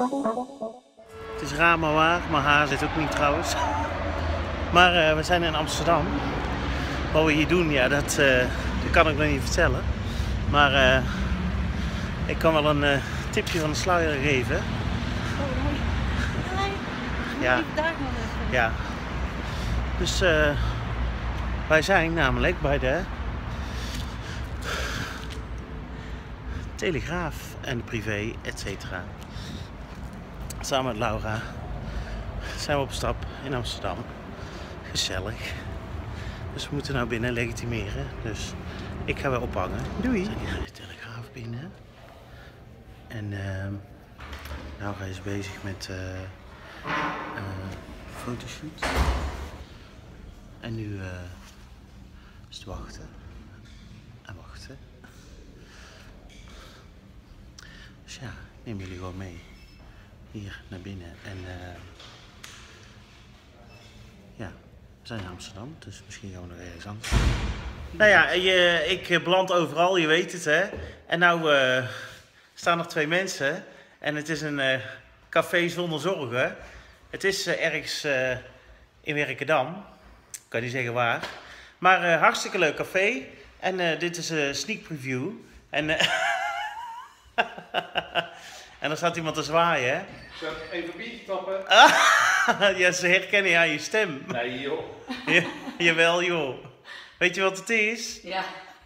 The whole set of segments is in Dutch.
Het is raar maar waar, mijn haar zit ook niet trouwens. Maar we zijn in Amsterdam. Wat we hier doen, ja, dat kan ik nog niet vertellen. Maar ik kan wel een tipje van de sluier geven. Ja. Ja. Dus wij zijn namelijk bij de Telegraaf en de Privé, etc. Samen met Laura zijn we op stap in Amsterdam. Gezellig. Dus we moeten nou binnen legitimeren. Dus ik ga weer ophangen. Doei! We zijn hier de Telegraaf binnen. En Laura is bezig met fotoshoot. En nu is het wachten. En wachten. Dus ja, ik neem jullie gewoon mee. Hier naar binnen. En ja, we zijn in Amsterdam. Dus misschien gaan we nog ergens anders. Nou ja, ik beland overal, je weet het hè. En nou staan er twee mensen. En het is een café zonder zorgen. Het is ergens in Werkendam. Ik kan niet zeggen waar. Maar hartstikke leuk café. En dit is een sneak preview. En, en er staat iemand te zwaaien. Hè? Zou ik even een biertje tappen? Ja, ze herkennen je aan je stem. Nee joh. Ja, jawel joh. Weet je wat het is? Ja.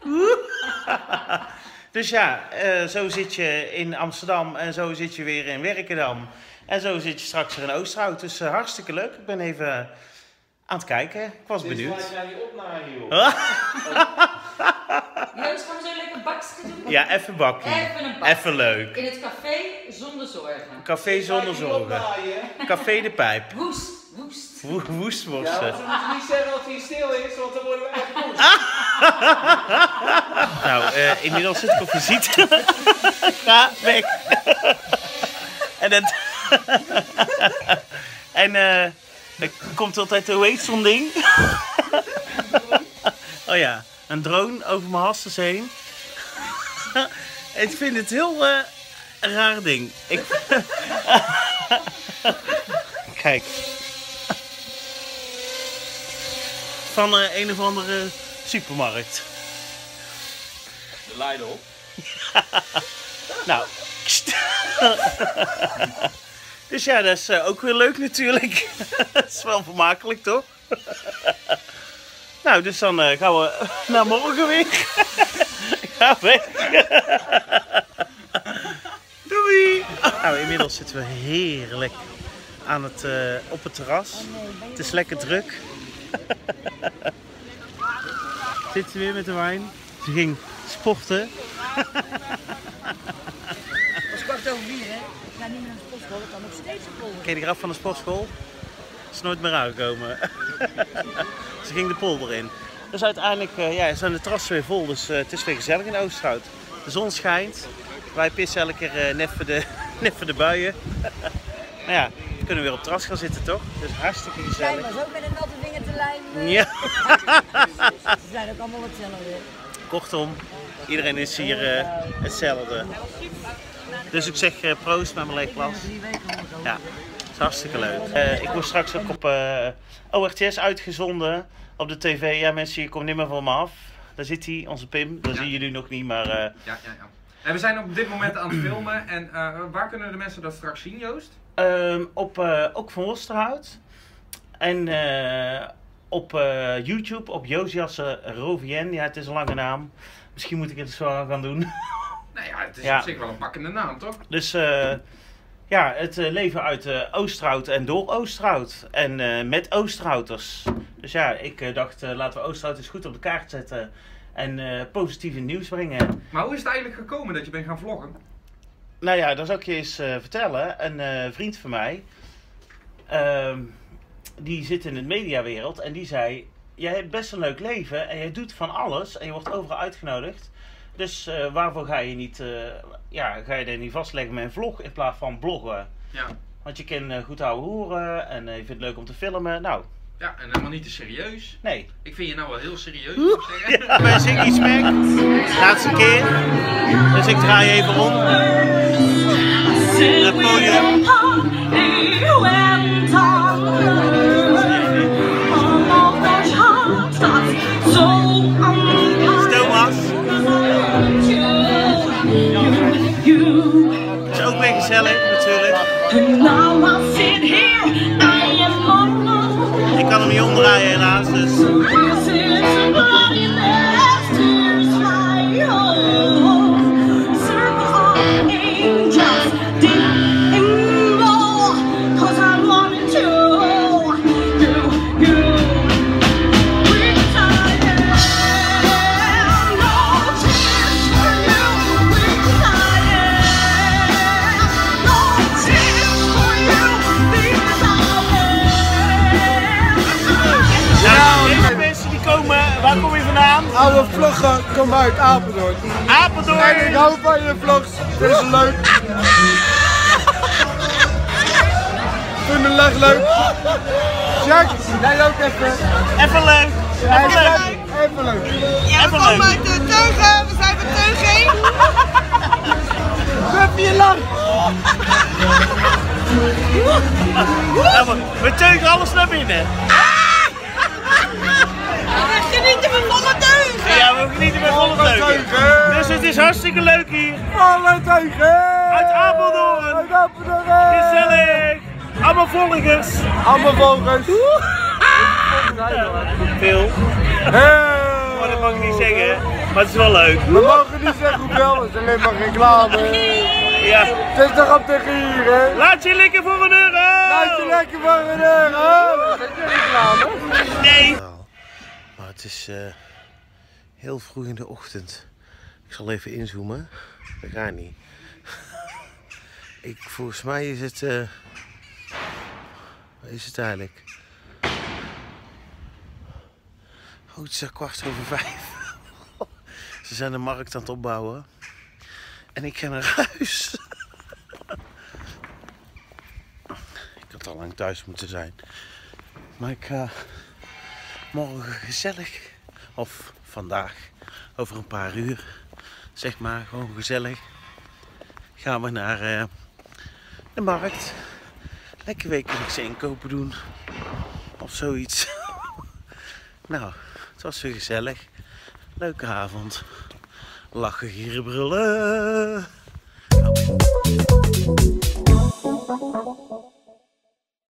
Dus ja, zo zit je in Amsterdam en zo zit je weer in Werkendam. En zo zit je straks weer in Oosterhout. Dus hartstikke leuk. Ik ben even aan het kijken. Ik was benieuwd. Dit jij niet op naar joh. Jongens, gaan we zo lekker bakstje doen? Ja, even bakkie. Even een bakje. Even leuk. In het café zonder zorgen. Café zonder zorgen. Café de Pijp. Woest. Woestworsten. Ja, want we moeten niet zeggen dat hij stil is, want dan worden we echt woest. Nou, inmiddels zit ik op visite. Ga weg. En dat... En er komt altijd, hoe heet zo'n ding? Oh ja, een drone over mijn hasses heen. Ik vind het heel raar ding. Kijk. Van een of andere supermarkt. De Lidl. Nou. Dus ja, dat is ook weer leuk natuurlijk. Dat is wel vermakelijk toch? Nou, dus dan gaan we naar morgen weer. Ga weg. Doei. Nou, inmiddels zitten we heerlijk aan op het terras. Het is lekker druk. Zit ze weer met de wijn. Ze ging sporten. Het is 4:15, hè? Ik ga niet meer naar de sportschool, ik kan nog steeds op polder. Ken je de graf van de sportschool? Is nooit meer aangekomen. Ze ging de polder in. Dus uiteindelijk ja, zijn de terrassen weer vol, dus het is weer gezellig in Oosterhout. De zon schijnt. Wij pissen elke keer net voor de buien. Maar ja, we kunnen weer op het terras gaan zitten toch? Dus hartstikke gezellig. Jij was ook met een natte vinger te lijmen. Ja. Ze zijn ook allemaal hetzelfde. Kortom, iedereen is hier hetzelfde. Dus ik zeg proost met mijn leeg glas. Ja, het is hartstikke leuk. Ik word straks ook op ORTS uitgezonden op de tv. Ja mensen, je komt niet meer van me af. Daar zit hij, onze Pim. Dat zien jullie nog niet, maar... Ja. En we zijn op dit moment aan het filmen. En waar kunnen de mensen dat straks zien, Joost? Ook van Oosterhout. En op YouTube, op Josias Rovien. Ja, het is een lange naam. Misschien moet ik het zo gaan doen. Nou ja, het is op zich wel een pakkende naam, toch? Dus ja, het leven uit Oosterhout en door Oosterhout. En met Oosterhouters. Dus ja, ik dacht laten we Oosterhout eens goed op de kaart zetten. En positieve nieuws brengen. Maar hoe is het eigenlijk gekomen dat je bent gaan vloggen? Nou ja, dat zal ik je eens vertellen. Een vriend van mij, die zit in de mediawereld en die zei... Jij hebt best een leuk leven en jij doet van alles en je wordt overal uitgenodigd. Dus waarvoor ga je niet, ga je er niet vastleggen met een vlog in plaats van bloggen? Ja. Want je kan goed houden horen en je vindt het leuk om te filmen. Nou. Ja, en helemaal niet te serieus. Nee. Ik vind je nou wel heel serieus, moet ik zeggen. Ja, bij Ziggy Smack. Laatste keer. Dus ik draai even om. het podium. Thomas. Het is ook weer gezellig natuurlijk. Ik kan hem niet omdraaien helaas, dus... Waar kom je vandaan? Oude vloggen, kom uit Apeldoorn. Apeldoorn! En ik hou van je vlogs, het is leuk. Vind me echt leuk. Jack, jij ook even. Even leuk! Even leuk! Even leuk. Ja, we komen uit de Teugen, we zijn met Teuging. Even lang. We teugen alles naar binnen. We genieten van volle teugen. Ja, we genieten met volle teugen. Dus het is hartstikke leuk hier. Volle teugen. Uit Apeldoorn. Uit Apeldoorn. Gezellig. Allemaal volgers. Allemaal volgers. Veel. Maar dat mag ik niet zeggen. Maar het is wel leuk. We mogen niet zeggen hoeveel, het is alleen maar reclame. Ja. Het is toch op de gier, hè? Laat je lekker voor €1. Laat je lekker voor €1. Dat is reclame. Nee. Maar het is heel vroeg in de ochtend. Ik zal even inzoomen. Dat gaat niet. Volgens mij is het... Wat is het eigenlijk? Oh, het is 5:15. Ze zijn de markt aan het opbouwen. En ik ga naar huis. Ik had al lang thuis moeten zijn. Maar ik ga morgen gezellig, of vandaag, over een paar uur, zeg maar, gewoon gezellig, gaan we naar de markt. Lekker wekelijkse inkopen doen. Of zoiets. Nou, het was weer gezellig. Leuke avond. Lachen, gieren, brullen.